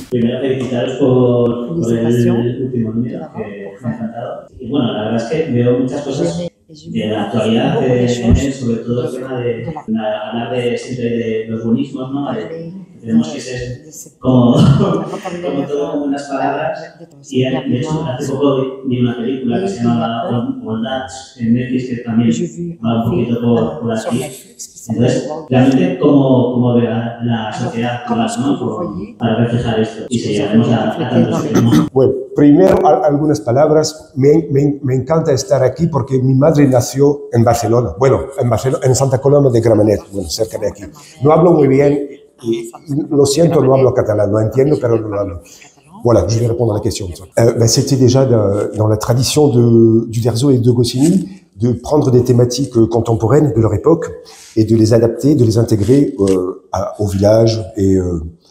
Primero felicitaros por el último número, que me ha encantado. Y bueno, la verdad es que veo muchas cosas de la actualidad, sobre todo el tema de hablar siempre de los buenismos, ¿no? Tenemos que ser como todo unas palabras. Y de hecho, hace poco vi una película que se llama All That en Netflix, que también va un poquito por aquí. Entonces, realmente, ¿cómo ve la sociedad actual, ¿no? Para reflejar esto y si llegaremos a tantos extremos? Bueno, primero algunas palabras. Me encanta estar aquí porque mi madre nació en Barcelona. Bueno, en Santa Coloma de Gramenet, bueno, cerca de aquí. No hablo muy bien y lo siento, no hablo catalán, no entiendo, pero no lo hablo. Voilà, je vais répondre à la question. C'était déjà dans la tradition d'Uderzo et de Goscinny de prendre des thématiques contemporaines de leur époque et de les adapter, de les intégrer au village et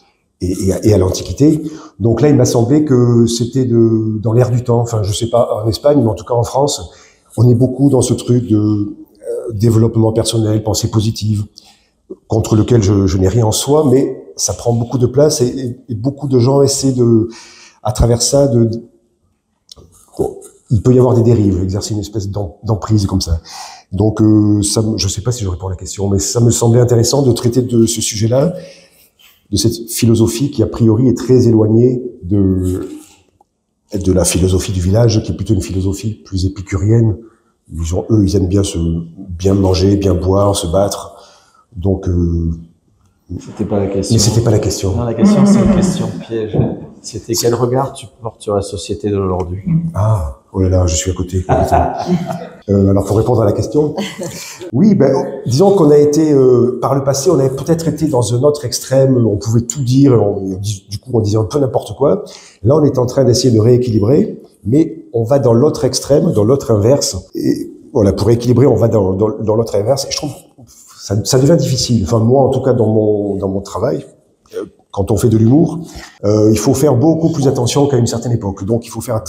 à l'Antiquité. Donc là, il m'a semblé que c'était dans l'air du temps. Enfin, je sais pas en Espagne, mais en tout cas en France, on est beaucoup dans ce truc de développement personnel, pensée positive, contre lequel je n'ai rien en soi, mais ça prend beaucoup de place et beaucoup de gens essaient à travers ça, bon, il peut y avoir des dérives, exercer une espèce d'emprise comme ça. Donc, je sais pas si je réponds à la question, mais ça me semblait intéressant de traiter de ce sujet-là, de cette philosophie qui a priori est très éloignée de la philosophie du village, qui est plutôt une philosophie plus épicurienne. Eux, ils aiment bien manger, bien boire, se battre. Donc, c'était pas la question. Mais c'était pas la question. Non, la question, c'est une question piège. C'était quel regard tu portes sur la société d'aujourd'hui? Ah, oh là là, je suis à côté. Alors, pour répondre à la question, oui, disons qu'on a été, par le passé, on avait peut-être été dans un autre extrême, on pouvait tout dire, du coup, on disait un peu n'importe quoi. Là, on est en train d'essayer de rééquilibrer, mais on va dans l'autre extrême, dans l'autre inverse. Et voilà, pour rééquilibrer, on va dans l'autre inverse. Et je trouve ça devient difficile. Enfin, moi, en tout cas, dans mon travail, quand on fait de l'humour, il faut faire beaucoup plus attention qu'à une certaine époque. Donc, il faut faire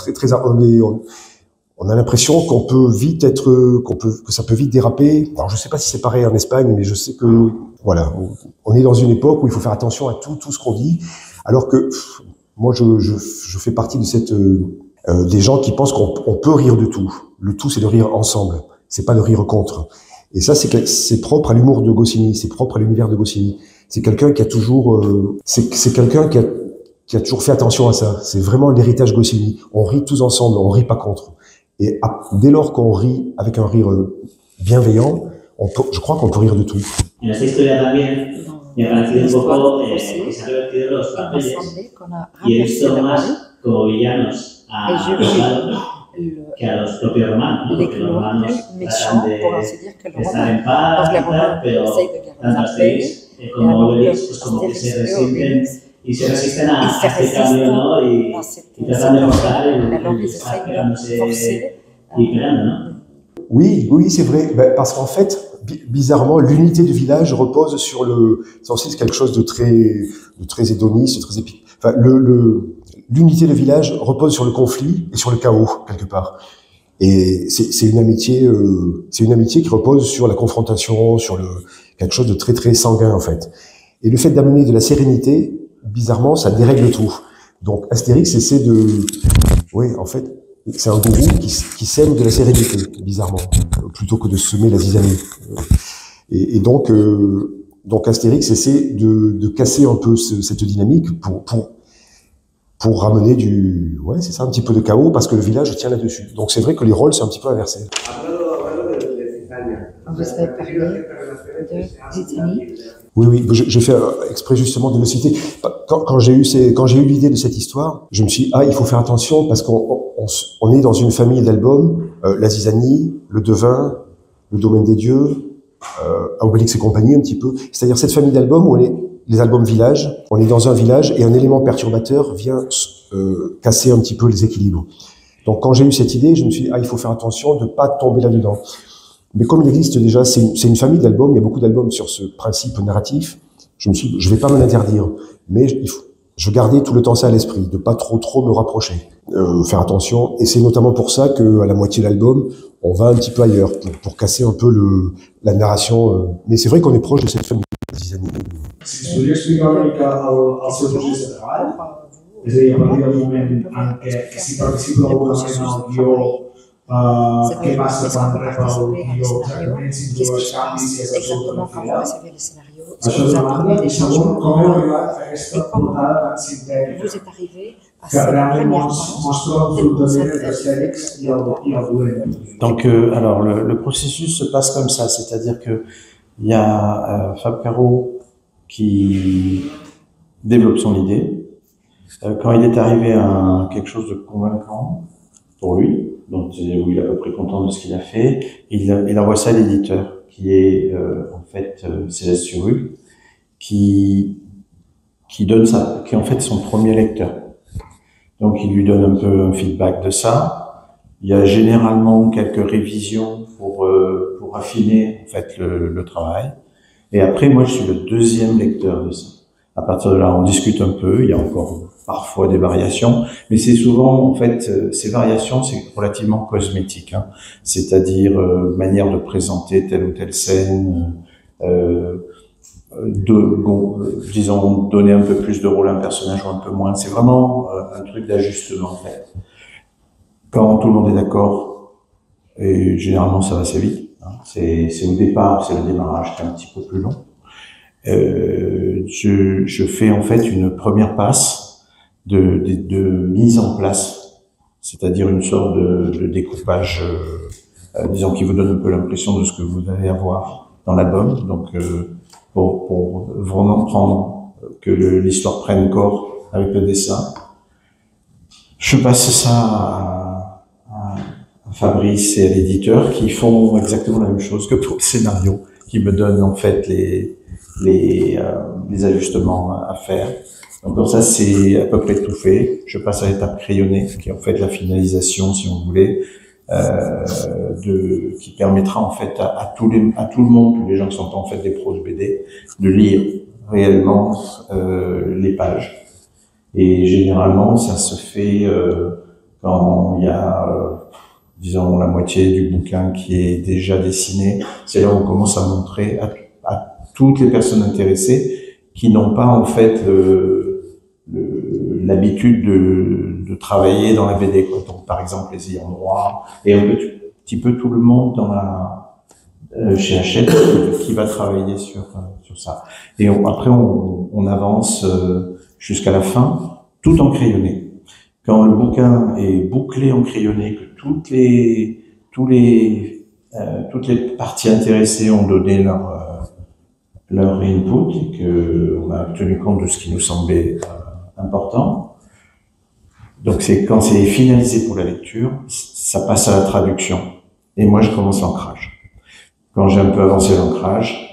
on a l'impression qu'on peut vite que ça peut vite déraper. Alors, je sais pas si c'est pareil en Espagne, mais je sais que, voilà, on est dans une époque où il faut faire attention à tout ce qu'on dit. Alors que, moi, je fais partie de des gens qui pensent qu'on peut rire de tout. Le tout, c'est de rire ensemble. C'est pas de rire contre. Et ça, c'est propre à l'humour de Goscinny, c'est propre à l'univers de Goscinny. C'est quelqu'un qui a toujours, c'est quelqu'un qui a toujours fait attention à ça. C'est vraiment l'héritage Goscinny. On rit tous ensemble, on rit pas contre. Et dès lors qu'on rit avec un rire bienveillant, je crois qu'on peut rire de tout. En esta historia también me ha parecido un poco que se han revertido los papeles y he visto más como villanos a los malos que a los propios romanos, ¿no? Porque los romanos tratan de estar en paz y tal, pero tanto Asterix como Obelix pues como que se resisten a este cambio, ¿no? Y tratan de mostrar el estar pegándose y peleando, ¿no? Oui, c'est vrai, parce qu'en fait, bizarrement, l'unité du village repose sur c'est aussi quelque chose de très hédoniste, de très épique. Enfin, l'unité du village repose sur le conflit et sur le chaos, quelque part. Et c'est une amitié qui repose sur la confrontation, sur quelque chose de très, très sanguin, en fait. Et le fait d'amener de la sérénité, bizarrement, ça dérègle tout. Donc, Astérix essaie oui, en fait, c'est un gourou qui sème de la sérénité, bizarrement, plutôt que de semer la zizanie. Et donc Astérix essaie de casser un peu cette dynamique pour ramener ouais, c'est ça, un petit peu de chaos, parce que le village tient là-dessus. Donc c'est vrai que les rôles sont un petit peu inversés. Vous avez parlé de Zizanie. Oui, j'ai fait exprès justement de le citer. Quand j'ai eu l'idée de cette histoire, je me suis dit, il faut faire attention parce qu'on est dans une famille d'albums, la Zizanie, le Devin, le Domaine des Dieux, Obélix et compagnie un petit peu. C'est-à-dire cette famille d'albums où les albums village, on est dans un village et un élément perturbateur vient casser un petit peu les équilibres. Donc quand j'ai eu cette idée, je me suis dit, il faut faire attention de ne pas tomber là-dedans. Mais comme il existe déjà, c'est une famille d'albums, il y a beaucoup d'albums sur ce principe narratif, je vais pas me l'interdire, mais je gardais tout le temps ça à l'esprit, de pas trop me rapprocher, faire attention, et c'est notamment pour ça que à la moitié de l'album, on va un petit peu ailleurs, pour casser un peu la narration, mais c'est vrai qu'on est proche de cette famille. Si podria explicar una mica el seu procés de treball? És a dir, a partir del moment en què si participo d'alguna manera en el guió, què passa quan rep el guió, exactament si introdueix canvis, si és absolutament fidel. Això d'una banda, i segon, com heu arribat a aquesta portada tan sintètica que realment mostra l'enfrontament entre Astèrix i el dolent. Donc, alors, le processus se passe comme ça, c'est-à-dire que il y a Fab Caro qui développe son idée. Quand il est arrivé à quelque chose de convaincant pour lui, donc où il est à peu près content de ce qu'il a fait, il envoie ça à l'éditeur, qui est en fait Céleste Surrugue, qui donne ça, qui est en fait son premier lecteur. Donc il lui donne un peu un feedback de ça. Il y a généralement quelques révisions pour affiner en fait le travail. Et après, moi, je suis le deuxième lecteur de ça. À partir de là, on discute un peu. Il y a encore parfois des variations, mais c'est souvent, en fait, ces variations, c'est relativement cosmétique, hein. C'est-à-dire manière de présenter telle ou telle scène, disons, donner un peu plus de rôle à un personnage ou un peu moins. C'est vraiment un truc d'ajustement, en fait. Quand tout le monde est d'accord, et généralement ça va assez vite, hein, c'est au départ, c'est le démarrage qui est un petit peu plus long. Je fais en fait une première passe de mise en place, c'est-à-dire une sorte de découpage, disons, qui vous donne un peu l'impression de ce que vous allez avoir dans l'album. Donc, pour vraiment prendre que l'histoire prenne corps avec le dessin. Je passe ça à Fabrice et à l'éditeur qui font exactement la même chose que pour le scénario, qui me donnent en fait les ajustements à faire. Donc comme ça, c'est à peu près tout fait. Je passe à l'étape crayonnée, qui est en fait la finalisation, si on voulait, qui permettra en fait à tout le monde, tous les gens qui sont en fait des pros de BD, de lire réellement les pages. Et généralement, ça se fait quand il y a, disons, la moitié du bouquin qui est déjà dessiné. C'est là où on commence à montrer à toutes les personnes intéressées qui n'ont pas en fait l'habitude de travailler dans la BD, quoi. Donc, par exemple, les ayants droit et un petit peu tout le monde dans chez Hachette qui va travailler sur ça. Et après, on avance jusqu'à la fin, tout en crayonné. Quand le bouquin est bouclé en crayonné, que toutes les parties intéressées ont donné leur input et qu'on a tenu compte de ce qui nous semblait important. Donc quand c'est finalisé pour la lecture, ça passe à la traduction. Et moi, je commence l'ancrage. Quand j'ai un peu avancé l'ancrage,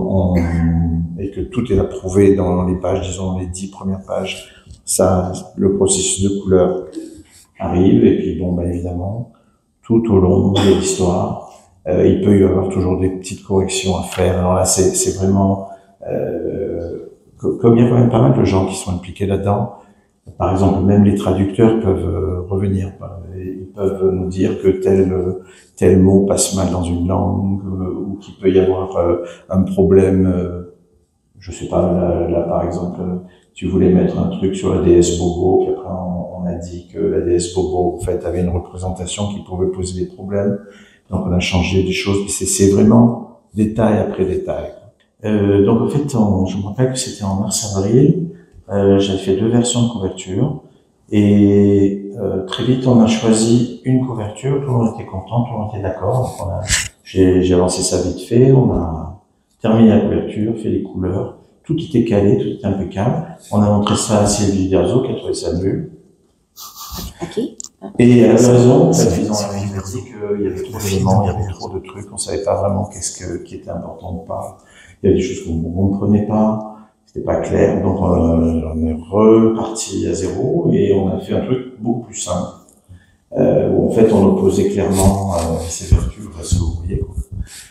et que tout est approuvé dans les pages, disons les 10 premières pages, ça, le processus de couleur arrive. Et puis bon, évidemment, tout au long de l'histoire, il peut y avoir toujours des petites corrections à faire. Alors là, c'est vraiment, comme il y a quand même pas mal de gens qui sont impliqués là-dedans, par exemple, même les traducteurs peuvent revenir. Ils peuvent nous dire que tel mot passe mal dans une langue, ou qu'il peut y avoir un problème. Je sais pas, là par exemple, tu voulais mettre un truc sur la déesse Bobo, puis après on a dit que la déesse Bobo, en fait, avait une représentation qui pouvait poser des problèmes. Donc on a changé des choses. C'est vraiment détail après détail. Donc en fait, je me rappelle que c'était en mars-avril. J'avais fait 2 versions de couverture et très vite on a choisi une couverture, tout le monde était content, tout le monde était d'accord. J'ai lancé ça vite fait, on a terminé la couverture, fait les couleurs, tout était calé, tout était impeccable. On a montré ça à Sylvie Derzo qui a trouvé ça nul. Okay. Et elle avait raison, en fait, ils ont dit qu'il y avait trop d'éléments, il y avait trop de trucs, on savait pas vraiment qui était important ou pas. Il y a des choses qu'on ne comprenait pas. C'était pas clair, donc on est reparti à zéro et on a fait un truc beaucoup plus simple, où en fait on opposait clairement ses vertus à ce que vous voyez, quoi.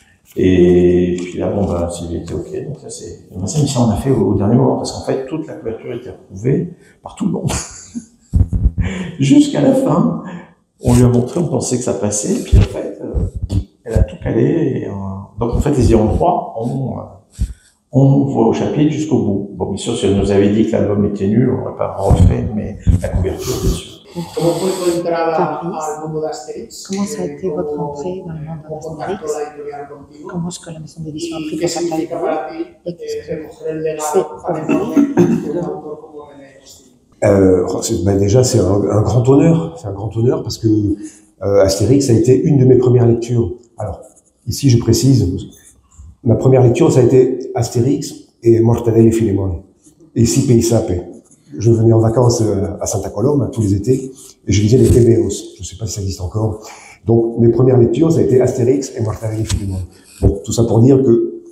Et puis là, s'il était ok, donc ça c'est une mission qu'on a fait au dernier moment, parce qu'en fait toute la couverture était approuvée par tout le monde. Jusqu'à la fin, on lui a montré, on pensait que ça passait, et puis en fait, elle a tout calé, et donc en fait les ayants droit on voit au chapitre jusqu'au bout. Bon, bien sûr, si on nous avait dit que l'album était nul, on n'aurait pas refait, mais la couverture, bien sûr. Comment ça a été votre entrée dans le monde d'Astérix? Comment est-ce que la maison d'édition a pris contact avec vous? Et c'est pour vous? Déjà, c'est un grand honneur. C'est un grand honneur parce que Astérix a été une de mes premières lectures. Alors, ici, je précise, ma première lecture, ça a été Astérix et Mortadelle et Filemon. Et Sipe y Sape. Je venais en vacances à Santa Coloma tous les étés et je lisais les TVOs. Je ne sais pas si ça existe encore. Donc, mes premières lectures, ça a été Astérix et Mortadelle et Filemon. Bon, tout ça pour dire que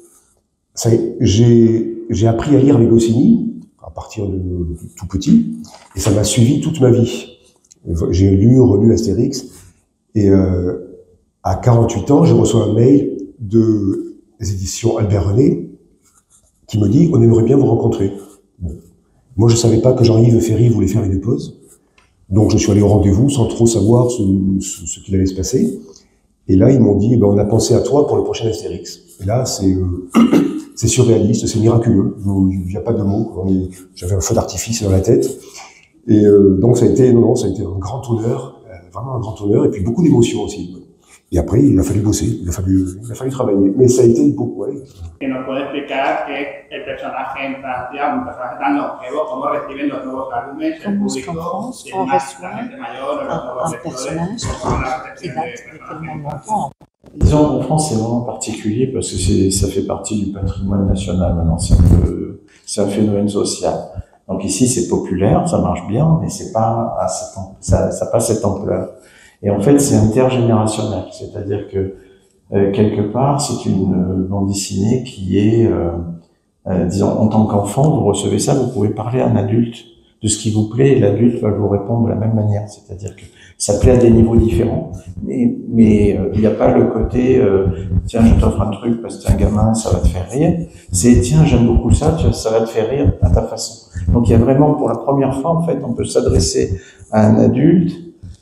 j'ai appris à lire les Goscinny à partir de tout petit et ça m'a suivi toute ma vie. J'ai lu, relu Astérix et à 48 ans, je reçois un mail des éditions Albert René qui me dit « On aimerait bien vous rencontrer ». Bon. Moi, je ne savais pas que Jean-Yves Ferry voulait faire une pause. Donc, je suis allé au rendez-vous sans trop savoir ce qu'il allait se passer. Et là, ils m'ont dit on a pensé à toi pour le prochain Astérix. Et là, c'est surréaliste, c'est miraculeux. Il n'y a pas de mots. J'avais un feu d'artifice dans la tête. Et donc, ça a été un grand honneur, vraiment un grand honneur, et puis beaucoup d'émotions aussi. Et après, il a fallu bosser, il a fallu travailler. Mais ça a été beaucoup, ouais. Que nos puede explicar que el personaje en Francia, un personaje tan longevo, cómo reciben los nuevos álbumes, el público, si es más la gente mayor o los nuevos lectores, cómo la recepción de personajes. Disons, en France, c'est vraiment particulier parce que ça fait partie du patrimoine national maintenant. C'est un phénomène social. Donc ici, c'est populaire, ça marche bien, mais c'est pas ça n'a pas cette ampleur. Et en fait, c'est intergénérationnel, c'est-à-dire que quelque part, c'est une bande dessinée qui est, disons, en tant qu'enfant, vous recevez ça, vous pouvez parler à un adulte de ce qui vous plaît, et l'adulte va vous répondre de la même manière, c'est-à-dire que ça plaît à des niveaux différents, mais il n'y a pas le côté tiens, je t'offre un truc parce que t'es un gamin, ça va te faire rire. C'est tiens, j'aime beaucoup ça, ça va te faire rire à ta façon. Donc il y a vraiment, pour la première fois, en fait, on peut s'adresser à un adulte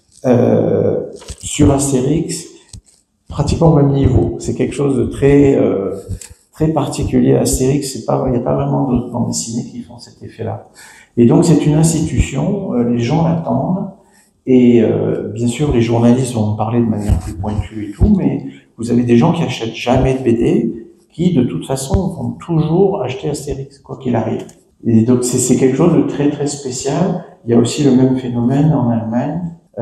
sur Astérix, pratiquement au même niveau. C'est quelque chose de très particulier à Astérix. Il n'y a pas vraiment d'autres bandes dessinées qui font cet effet-là. Et donc c'est une institution, les gens l'attendent, et bien sûr les journalistes vont en parler de manière plus pointue et tout, mais vous avez des gens qui achètent jamais de BD, qui de toute façon vont toujours acheter Astérix, quoi qu'il arrive. Et donc c'est quelque chose de très spécial. Il y a aussi le même phénomène en Allemagne.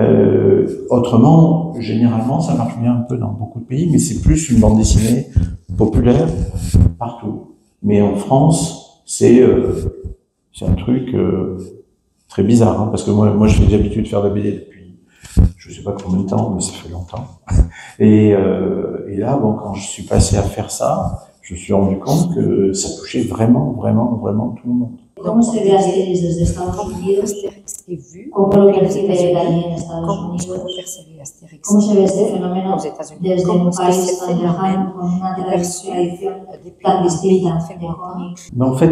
Autrement, généralement, ça marche bien un peu dans beaucoup de pays, mais c'est plus une bande dessinée populaire partout. Mais en France, c'est un truc très bizarre, hein, parce que moi j'ai l'habitude de faire de la BD depuis, je sais pas combien de temps, mais ça fait longtemps. Et là, bon, quand je suis passé à faire ça, je me suis rendu compte que ça touchait vraiment tout le monde. ¿Cómo se ve Astérix desde Estados Unidos? ¿Cómo lo percibe Dani en Estados Unidos? ¿Cómo se ve este fenómeno desde un país tan lejano, con una tradición tan distinta de cómics? En fait,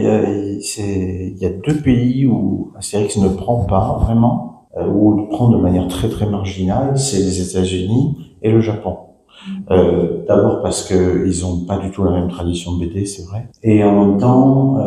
il y a deux pays où Astérix ne prend pas vraiment, ou il prend de manière très marginale, c'est les États-Unis et le Japon. D'abord parce que ils ont pas du tout la même tradition de BD, c'est vrai. Et en même temps,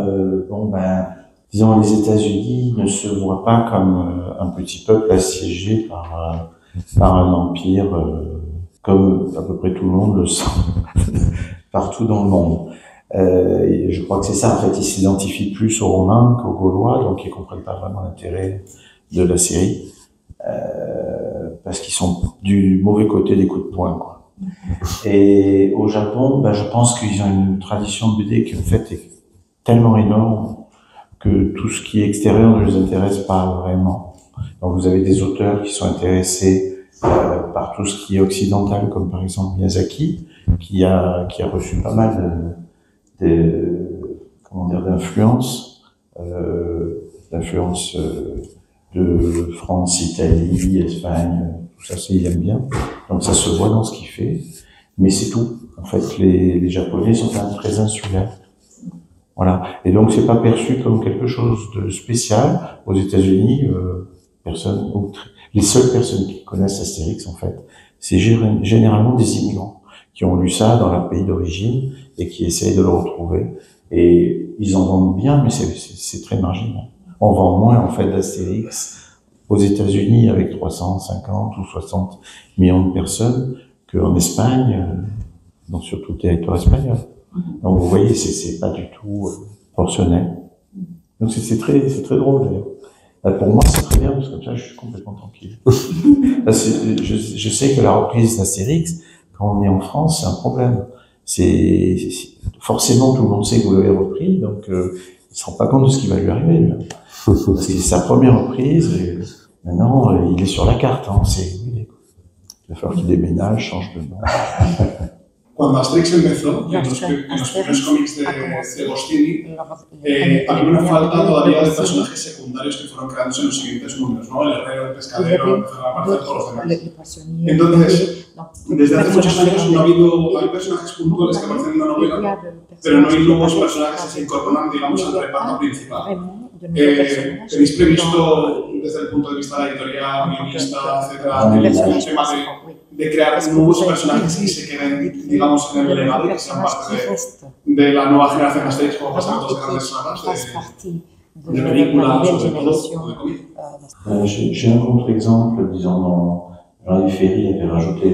disons, les États-Unis ne se voient pas comme un petit peuple assiégé par un empire, comme à peu près tout le monde le sent partout dans le monde. Et je crois que c'est ça, en fait, ils s'identifient plus aux Romains qu'aux Gaulois, donc ils comprennent pas vraiment l'intérêt de la série, parce qu'ils sont du mauvais côté des coups de poing, quoi. Et au Japon, je pense qu'ils ont une tradition de BD qui en fait est tellement énorme que tout ce qui est extérieur ne les intéresse pas vraiment. Donc vous avez des auteurs qui sont intéressés par tout ce qui est occidental, comme par exemple Miyazaki, qui a reçu pas mal d'influence de France, Italie, Espagne, tout ça, il aime bien. Donc ça se voit dans ce qu'il fait, mais c'est tout. En fait, les Japonais sont quand même très insulaires. Voilà. Et donc c'est pas perçu comme quelque chose de spécial. Aux États-Unis, les seules personnes qui connaissent Astérix, en fait, c'est généralement des immigrants qui ont lu ça dans leur pays d'origine et qui essayent de le retrouver. Et ils en vendent bien, mais c'est très marginal. On vend moins, en fait, d'Astérix aux États-Unis avec 350 ou 60 millions de personnes qu'en Espagne, donc sur tout le territoire espagnol. Donc vous voyez, c'est pas du tout proportionnel. Donc c'est très drôle d'ailleurs. Pour moi, c'est très bien parce que comme ça, je suis complètement tranquille. Je sais que la reprise d'Astérix, quand on est en France, c'est un problème. Forcément, tout le monde sait que vous l'avez repris, donc il ne se rend pas compte de ce qui va lui arriver. Lui. Parce que c'est sa première reprise, et maintenant, il est sur la carte. Hein, il va falloir qu'il déménage, change de nom. Cuando Asterix empezó, en los primeros cómics de Goscinny, había una falta todavía de personajes secundarios que fueron creándose en los siguientes números, ¿no? El herrero, el pescadero, empezaron a aparecer todos los demás. Entonces, desde hace muchos años no hay personajes puntuales que aparecen en una novela, pero no hay nuevos personajes que se incorporan, digamos, al reparto principal. ¿Tenéis previsto, desde el punto de vista de la editorial, guionista, etcétera, el tema de crear nuevos personajes que se queden, digamos, en el legado y que sean parte de la nueva generación de Asterix, como pasa en otras grandes sagas de películas o de todo, o de cómics? J'ai un contre-exemple, disons, dans Jean-Yves Ferry avait rajouté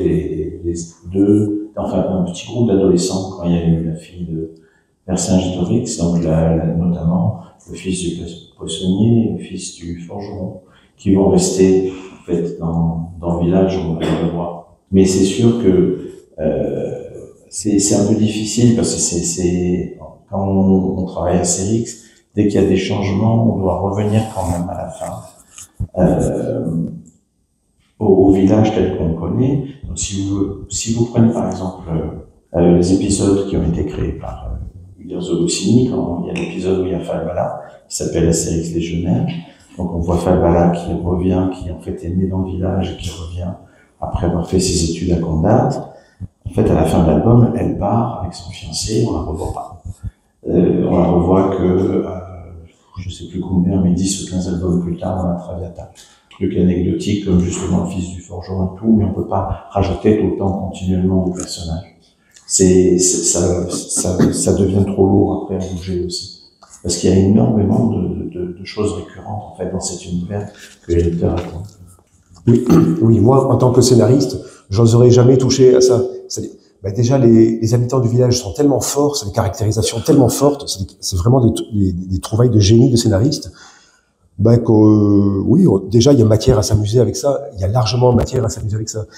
un petit groupe d'adolescents quand il y a eu la fille de Vercingétorix, donc notamment le fils du poissonnier et le fils du forgeron, qui vont rester en fait dans le village, on va le voir. Mais c'est sûr que c'est un peu difficile parce que quand on travaille à Astérix, dès qu'il y a des changements, on doit revenir quand même à la fin au village tel qu'on le connaît. Donc si vous prenez par exemple les épisodes qui ont été créés par Uderzo Goscinny, quand il y a l'épisode où il y a Falbala, qui s'appelle Astérix Légionnaire. Donc on voit Falbala qui revient, qui en fait est né dans le village et qui revient après avoir fait ses études à Condat. En fait, à la fin de l'album, elle part avec son fiancé, on la revoit pas. On la revoit que, je sais plus combien, mais 10 ou 15 albums plus tard dans la Traviata. Truc anecdotique comme justement le fils du forgeron et tout, mais on peut pas rajouter tout le temps continuellement de personnages. Ça devient trop lourd après à bouger aussi. Parce qu'il y a énormément de choses récurrentes en fait dans cet univers que les lecteurs racontent. Oui, moi, en tant que scénariste, j'oserais jamais toucher à ça. Déjà, les habitants du village sont tellement forts, c'est des caractérisations tellement fortes, c'est vraiment des trouvailles de génie de scénaristes. Déjà, il y a matière à s'amuser avec ça. Il y a largement matière à s'amuser avec ça.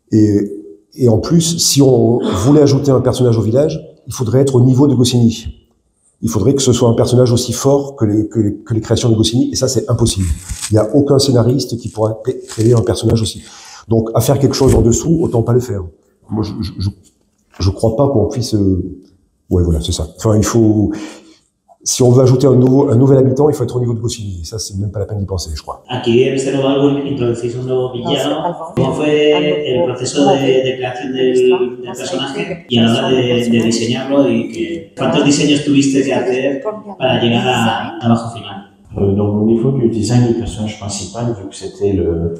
Et en plus, si on voulait ajouter un personnage au village, il faudrait être au niveau de Goscinny. Il faudrait que ce soit un personnage aussi fort que les créations de Goscinny, et ça, c'est impossible. Il n'y a aucun scénariste qui pourra créer un personnage aussi. Donc, à faire quelque chose en dessous, autant pas le faire. Moi, je crois pas qu'on puisse... Ouais, voilà, c'est ça. Enfin, il faut... Si on veut ajouter un nouvel habitant, il faut être au niveau de Goscinny. Et ça, c'est même pas la peine d'y penser, je crois. Aquí en este nuevo álbum introducís un nuevo villano. ¿Cómo fue el proceso de creación del personaje y a la hora de diseñarlo? ¿Cuántos diseños tuviste que hacer para llegar al trabajo final? Donc au niveau du design du personnage principal, vu que c'était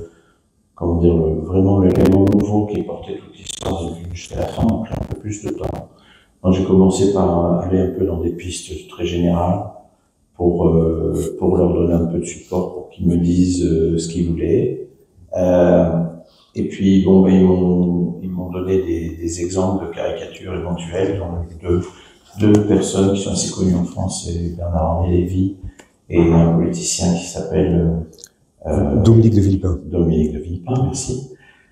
vraiment l'élément nouveau qui portait toute l'histoire jusqu'à la fin, on a pris un peu plus de temps. Donc j'ai commencé par aller un peu dans des pistes très générales pour leur donner un peu de support, pour qu'ils me disent ce qu'ils voulaient. Et puis ils m'ont donné des exemples de caricatures éventuelles. Donc deux personnes qui sont assez connues en France, c'est Bernard-Henri Lévy et un politicien qui s'appelle Dominique de Villepin. Dominique de Villepin, merci.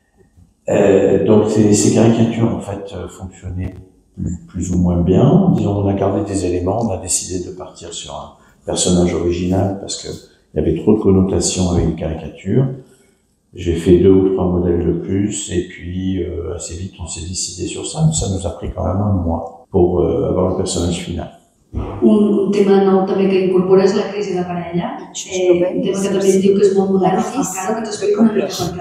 Donc ces caricatures en fait fonctionnaient plus ou moins bien. Disons, on a gardé des éléments, on a décidé de partir sur un personnage original parce que il y avait trop de connotations avec les caricatures. J'ai fait 2 ou 3 modèles de plus et puis assez vite on s'est décidé sur ça, mais ça nous a pris quand même 1 mois pour avoir le personnage final. Un tema nou també que incorpora és la crisi de parella, un tema que també diu que és molt modern, encara que t'explico una mica per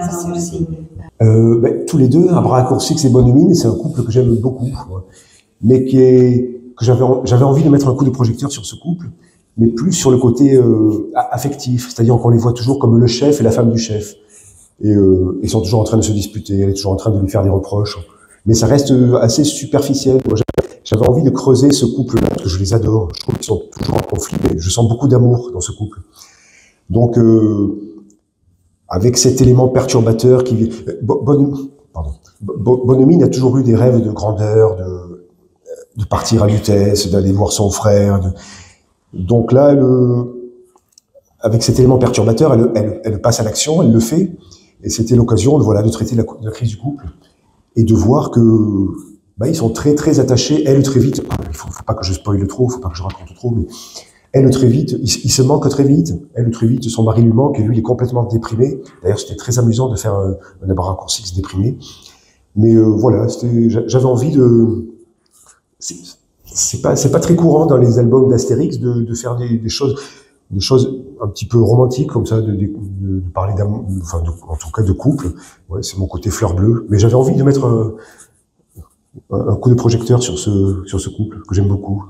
cada tous les deux, Abraham Corsix et Bonnemine, c'est un couple que j'aime beaucoup, mais que j'avais envie de mettre un coup de projecteur sur ce couple, mais plus sur le côté affectif, c'est-à-dire qu'on les voit toujours comme le chef et la femme du chef, et ils sont toujours en train de se disputer, elle est toujours en train de lui faire des reproches, mais ça reste assez superficiel. j'avais envie de creuser ce couple-là, parce que je les adore. Je trouve qu'ils sont toujours en conflit, mais je sens beaucoup d'amour dans ce couple. Donc, avec cet élément perturbateur qui... Bonomine a toujours eu des rêves de grandeur, de partir à Lutèce, d'aller voir son frère. Donc là, avec cet élément perturbateur, elle passe à l'action, elle le fait. Et c'était l'occasion de traiter la crise du couple et de voir que ils sont très très attachés. Elle très vite, il faut pas que je spoile trop, faut pas que je raconte trop, mais elle très vite, il se manque très vite. Elle très vite, son mari lui manque et lui il est complètement déprimé. D'ailleurs, c'était très amusant de faire un raccourci déprimé. Mais voilà, j'avais envie de. C'est pas très courant dans les albums d'Astérix de faire des choses un petit peu romantiques comme ça, de parler d'amour, enfin en tout cas de couple. Ouais, c'est mon côté fleur bleue. Mais j'avais envie de mettre un coup de projecteur sur ce couple que j'aime beaucoup.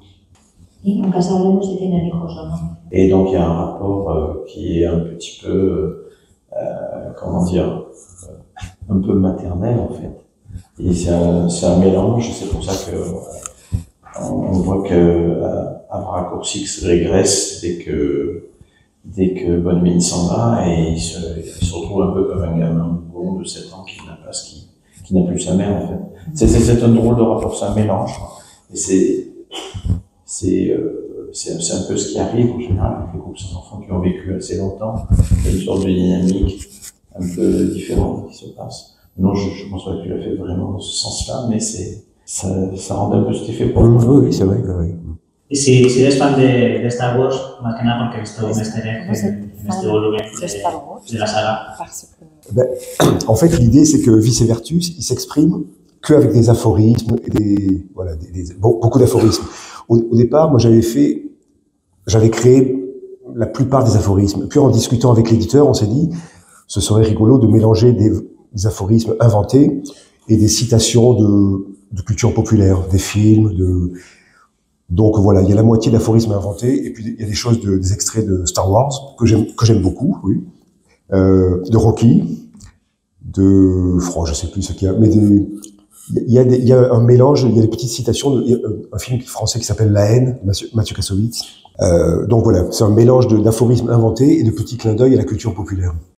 Et donc il y a un rapport qui est un petit peu, comment dire, un peu maternel en fait. Et c'est un mélange, c'est pour ça que on voit que Avracourcix régresse dès que Bonomine s'en va et il se retrouve un peu comme un gamin bon de 7 ans qui n'a plus sa mère en fait. C'est un drôle de rapport, c'est un mélange. Et c'est un peu ce qui arrive en général avec les couples sans enfants qui ont vécu assez longtemps. Il y a une sorte de dynamique un peu différente qui se passe. Non, je pense pas que tu l'as fait vraiment dans ce sens-là, mais ça rend un peu cet effet pour moi. Oui, c'est vrai. Oui. Y si eres fan de Star Wars, más que nada porque he visto un easter egg en este volumen de la saga. En fait, l'idée, c'est que Vice Vertus, il s'exprime qu'avec des aphorismes et beaucoup d'aphorismes. Au départ, moi, j'avais créé la plupart des aphorismes. Puis en discutant avec l'éditeur, on s'est dit, ce serait rigolo de mélanger des aphorismes inventés et des citations de culture populaire, des films, Donc voilà, il y a la moitié d'aphorismes inventés, et puis il y a des extraits de Star Wars que j'aime beaucoup, oui, de Rocky, je sais plus ce qu'il y a, mais il y a un mélange, il y a des petites citations, un film français qui s'appelle La haine, Mathieu Kassovitz. Donc voilà, c'est un mélange d'aphorismes inventés et de petits clins d'œil à la culture populaire.